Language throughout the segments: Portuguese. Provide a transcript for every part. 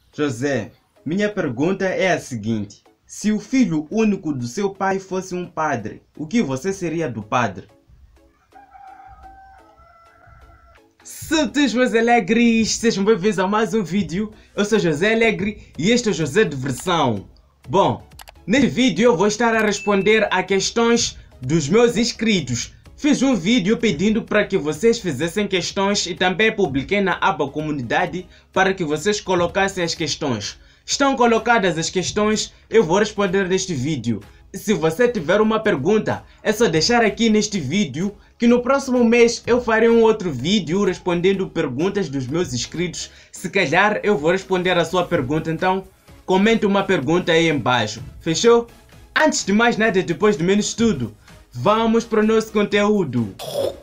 José, minha pergunta é a seguinte: se o filho único do seu pai fosse um padre, o que você seria do padre? Santos meus alegres, sejam bem-vindos a mais um vídeo. Eu sou José Alegre e este é o José Diversão. Bom, neste vídeo eu vou estar a responder a questões dos meus inscritos. Fiz um vídeo pedindo para que vocês fizessem questões e também publiquei na aba comunidade para que vocês colocassem as questões. Estão colocadas as questões, eu vou responder neste vídeo. Se você tiver uma pergunta, é só deixar aqui neste vídeo que no próximo mês eu farei um outro vídeo respondendo perguntas dos meus inscritos. Se calhar eu vou responder a sua pergunta, então comente uma pergunta aí embaixo. Fechou? Antes de mais nada, depois de menos tudo, vamos para o nosso conteúdo.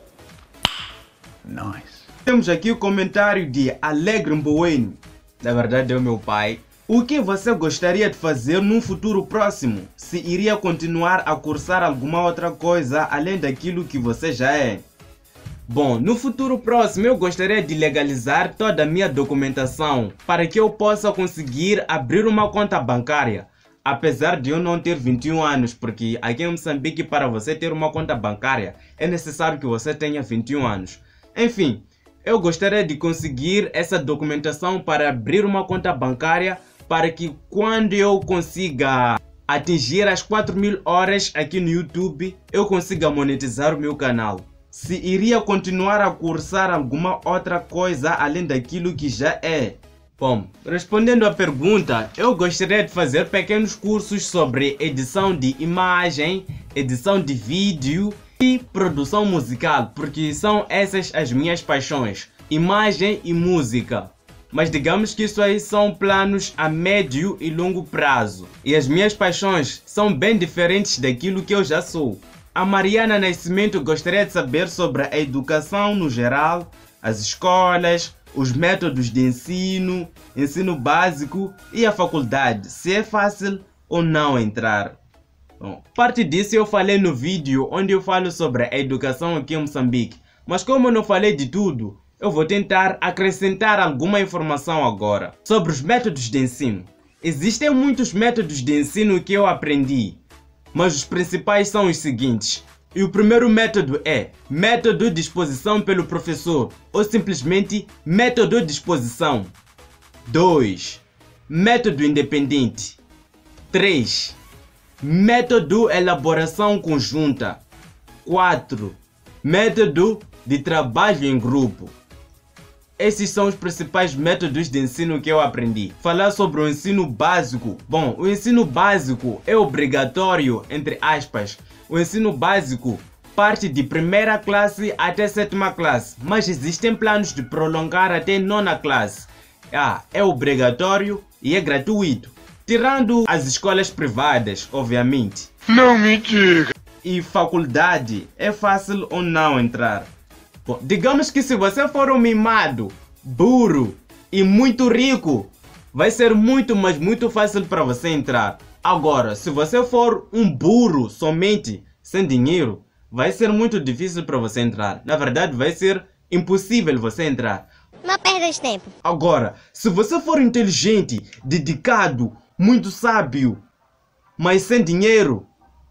Nice. Temos aqui o comentário de Alegre Mboweni. Na verdade é o meu pai. O que você gostaria de fazer num futuro próximo? Se iria continuar a cursar alguma outra coisa além daquilo que você já é? Bom, no futuro próximo eu gostaria de legalizar toda a minha documentação para que eu possa conseguir abrir uma conta bancária. Apesar de eu não ter 21 anos, porque aqui em Moçambique para você ter uma conta bancária é necessário que você tenha 21 anos. Enfim, eu gostaria de conseguir essa documentação para abrir uma conta bancária para que quando eu consiga atingir as 4.000 horas aqui no YouTube, eu consiga monetizar o meu canal. Se iria continuar a cursar alguma outra coisa além daquilo que já é? Bom, respondendo à pergunta, eu gostaria de fazer pequenos cursos sobre edição de imagem, edição de vídeo e produção musical, porque são essas as minhas paixões, imagem e música. Mas digamos que isso aí são planos a médio e longo prazo. E as minhas paixões são bem diferentes daquilo que eu já sou. A Mariana Nascimento gostaria de saber sobre a educação no geral, as escolas, os métodos de ensino, ensino básico e a faculdade, se é fácil ou não entrar. Bom, parte disso eu falei no vídeo onde eu falo sobre a educação aqui em Moçambique. Mas como eu não falei de tudo, eu vou tentar acrescentar alguma informação agora. Sobre os métodos de ensino. Existem muitos métodos de ensino que eu aprendi, mas os principais são os seguintes. E o primeiro método é método de exposição pelo professor, ou simplesmente método de exposição. 2. Método independente. 3. Método elaboração conjunta. 4. Método de trabalho em grupo. Esses são os principais métodos de ensino que eu aprendi. Falar sobre o ensino básico. Bom, o ensino básico é obrigatório, entre aspas. O ensino básico parte de primeira classe até sétima classe, mas existem planos de prolongar até nona classe. É obrigatório e é gratuito. Tirando as escolas privadas, obviamente. Não me diga! E faculdade, é fácil ou não entrar? Bom, digamos que se você for um mimado, burro e muito rico, vai ser muito, mas muito fácil para você entrar. Agora, se você for um burro somente, sem dinheiro, vai ser muito difícil para você entrar. Na verdade, vai ser impossível você entrar. Não perda de tempo. Agora, se você for inteligente, dedicado, muito sábio, mas sem dinheiro,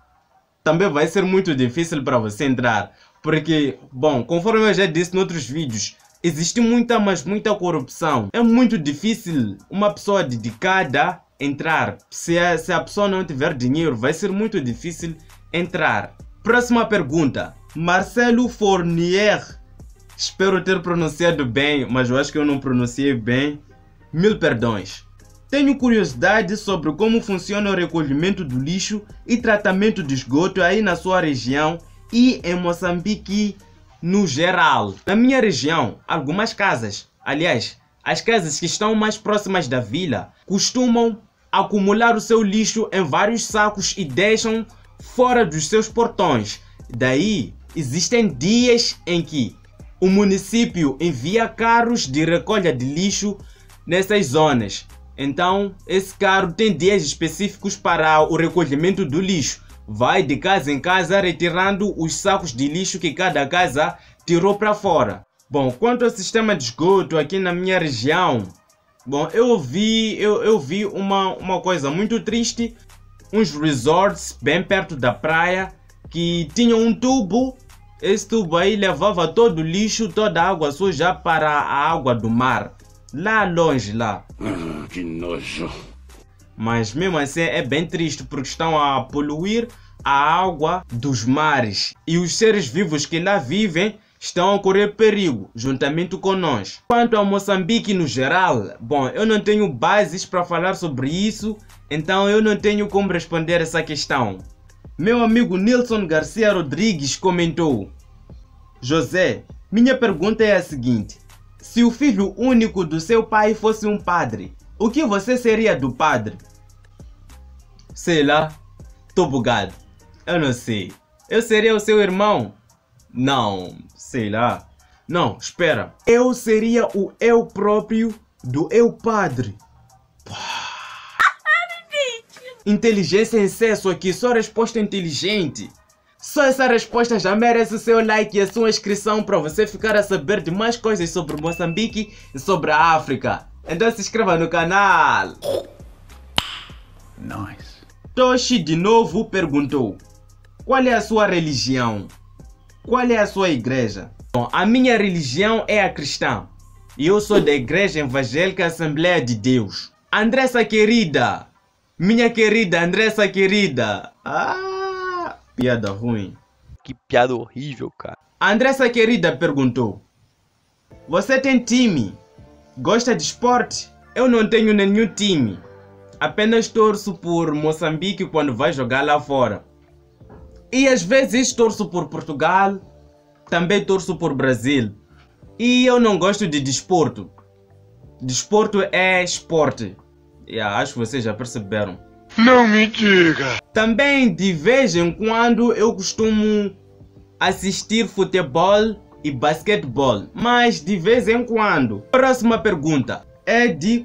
também vai ser muito difícil para você entrar. Porque, bom, conforme eu já disse em outros vídeos, existe muita, mas muita corrupção. É muito difícil uma pessoa dedicada entrar. Se a pessoa não tiver dinheiro, vai ser muito difícil entrar. Próxima pergunta. Marcelo Fournier. Espero ter pronunciado bem, mas eu acho que eu não pronunciei bem. Mil perdões. Tenho curiosidade sobre como funciona o recolhimento do lixo e tratamento de esgoto aí na sua região e em Moçambique no geral. Na minha região, algumas casas, aliás, as casas que estão mais próximas da vila, costumam acumular o seu lixo em vários sacos e deixam fora dos seus portões. Daí, existem dias em que o município envia carros de recolha de lixo nessas zonas. Então, esse carro tem dias específicos para o recolhimento do lixo. Vai de casa em casa retirando os sacos de lixo que cada casa tirou para fora. Bom, quanto ao sistema de esgoto aqui na minha região, Bom, eu vi uma coisa muito triste. Uns resorts bem perto da praia que tinham um tubo. Esse tubo aí levava todo o lixo, toda a água suja para a água do mar. Lá longe, lá. Que nojo. Mas mesmo assim é bem triste porque estão a poluir a água dos mares. E os seres vivos que lá vivem estão a correr perigo, juntamente com nós. Quanto ao Moçambique no geral, bom, eu não tenho bases para falar sobre isso, então eu não tenho como responder essa questão. Meu amigo Nilson Garcia Rodrigues comentou: José, minha pergunta é a seguinte: se o filho único do seu pai fosse um padre, o que você seria do padre? Sei lá, tô bugado. Eu não sei. Eu seria o seu irmão? Não, sei lá. Não, espera. Eu seria o eu próprio do eu padre. Inteligência em excesso aqui, só resposta inteligente. Só essa resposta já merece o seu like e a sua inscrição para você ficar a saber de mais coisas sobre Moçambique e sobre a África. Então se inscreva no canal. Nice. Toshi de novo perguntou: qual é a sua religião? Qual é a sua igreja? Bom, a minha religião é a cristã. E eu sou da Igreja Evangélica Assembleia de Deus. Andressa querida. Minha querida Andressa querida. Ah, piada ruim. Que piada horrível, cara. A Andressa querida perguntou: você tem time? Gosta de esporte? Eu não tenho nenhum time. Apenas torço por Moçambique quando vai jogar lá fora. E às vezes torço por Portugal. Também torço por Brasil. E eu não gosto de desporto. Desporto é esporte. Acho que vocês já perceberam. Não me diga. Também de vez em quando eu costumo assistir futebol e basquetebol. Mas de vez em quando. Próxima pergunta é de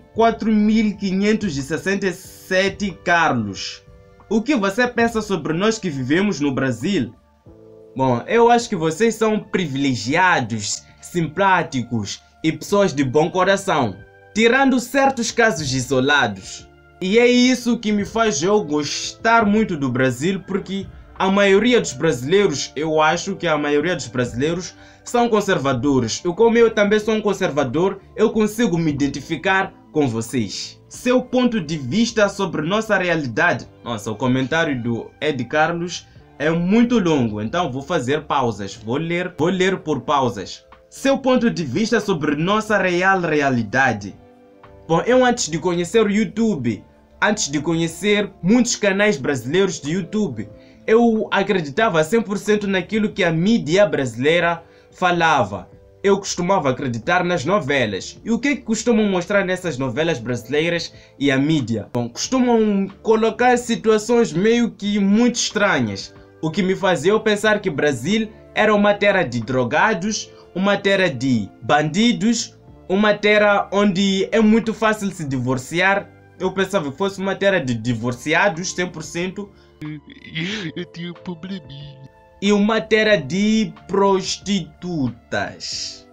4.567 Carlos. O que você pensa sobre nós que vivemos no Brasil? Bom, eu acho que vocês são privilegiados, simpáticos e pessoas de bom coração, tirando certos casos isolados. E é isso que me faz eu gostar muito do Brasil, porque a maioria dos brasileiros, eu acho que a maioria dos brasileiros são conservadores. E como eu também sou um conservador, eu consigo me identificar com vocês. Seu ponto de vista sobre nossa realidade. Nossa, o comentário do Ed Carlos é muito longo, então vou fazer pausas. Vou ler por pausas. Seu ponto de vista sobre nossa realidade. Bom, eu antes de conhecer o YouTube, antes de conhecer muitos canais brasileiros de YouTube, eu acreditava 100% naquilo que a mídia brasileira falava. Eu costumava acreditar nas novelas. E o que costumam mostrar nessas novelas brasileiras e a mídia? Bom, costumam colocar situações meio que muito estranhas. O que me fazia eu pensar que Brasil era uma terra de drogados, uma terra de bandidos, uma terra onde é muito fácil se divorciar. Eu pensava que fosse uma terra de divorciados 100%. Eu tenho um probleminha. E uma terra de prostitutas.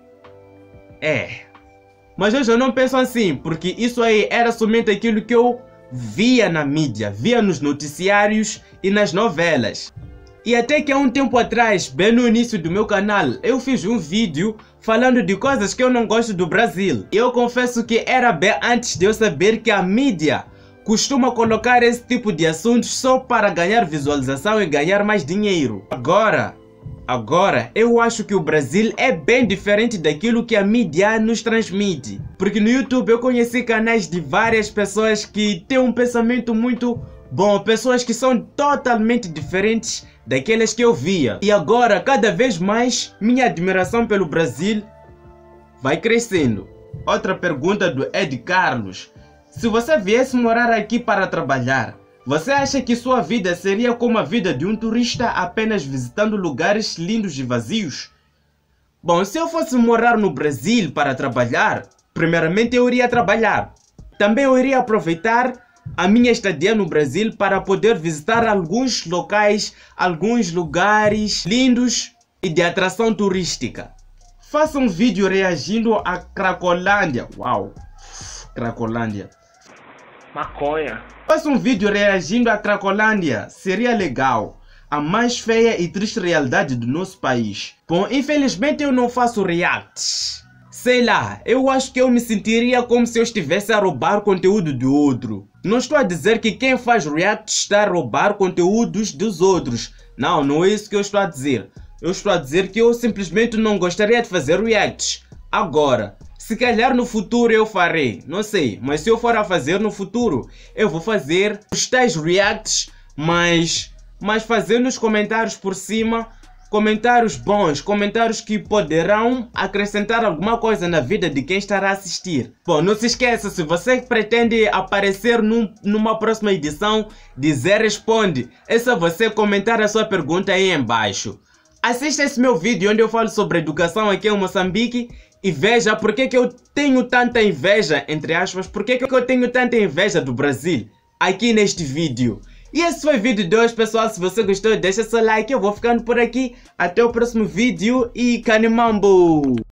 Mas hoje eu não penso assim, porque isso aí era somente aquilo que eu via na mídia, via nos noticiários e nas novelas. E até que há um tempo atrás, bem no início do meu canal, eu fiz um vídeo falando de coisas que eu não gosto do Brasil. E eu confesso que era bem antes de eu saber que a mídia costuma colocar esse tipo de assuntos só para ganhar visualização e ganhar mais dinheiro. Agora, eu acho que o Brasil é bem diferente daquilo que a mídia nos transmite. Porque no YouTube eu conheci canais de várias pessoas que têm um pensamento muito bom, pessoas que são totalmente diferentes daquelas que eu via. E agora, cada vez mais, minha admiração pelo Brasil vai crescendo. Outra pergunta do Ed Carlos: se você viesse morar aqui para trabalhar, você acha que sua vida seria como a vida de um turista apenas visitando lugares lindos e vazios? Bom, se eu fosse morar no Brasil para trabalhar, primeiramente eu iria trabalhar. Também eu iria aproveitar a minha estadia no Brasil para poder visitar alguns locais, alguns lugares lindos e de atração turística. Faça um vídeo reagindo à Cracolândia. Uau! Cracolândia. Maconha. Faça um vídeo reagindo à Cracolândia, seria legal. A mais feia e triste realidade do nosso país. Bom, infelizmente eu não faço reacts. Sei lá, eu acho que eu me sentiria como se eu estivesse a roubar conteúdo do outro. Não estou a dizer que quem faz react está a roubar conteúdos dos outros. Não, não é isso que eu estou a dizer. Eu estou a dizer que eu simplesmente não gostaria de fazer reacts. Agora, se calhar no futuro eu farei, não sei. Mas se eu for a fazer no futuro, eu vou fazer os tais reacts, mas fazendo os comentários por cima. Comentários bons, comentários que poderão acrescentar alguma coisa na vida de quem estará a assistir. Bom, não se esqueça, se você pretende aparecer numa próxima edição de Zé Responde, é só você comentar a sua pergunta aí embaixo. Assista esse meu vídeo onde eu falo sobre educação aqui em Moçambique e veja por que eu tenho tanta inveja, entre aspas, por que eu tenho tanta inveja do Brasil aqui neste vídeo. E esse foi o vídeo de hoje, pessoal. Se você gostou, deixa seu like. Eu vou ficando por aqui. Até o próximo vídeo e Canimambo!